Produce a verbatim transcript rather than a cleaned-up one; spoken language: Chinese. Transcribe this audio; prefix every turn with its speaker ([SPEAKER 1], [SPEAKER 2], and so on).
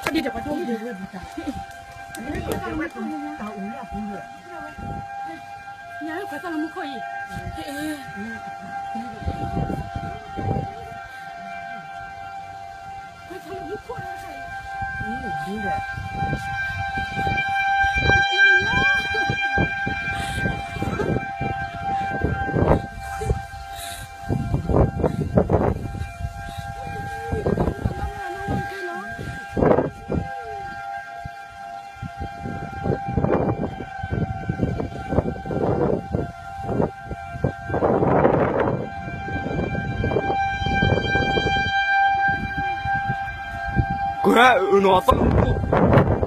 [SPEAKER 1] 你这个东西，
[SPEAKER 2] 你快到了门口了吗？
[SPEAKER 1] 到五月份了。
[SPEAKER 2] 你还快到了门口耶！哎，快到了门口了还。
[SPEAKER 1] 嗯，对的。
[SPEAKER 3] Gue, uno apa?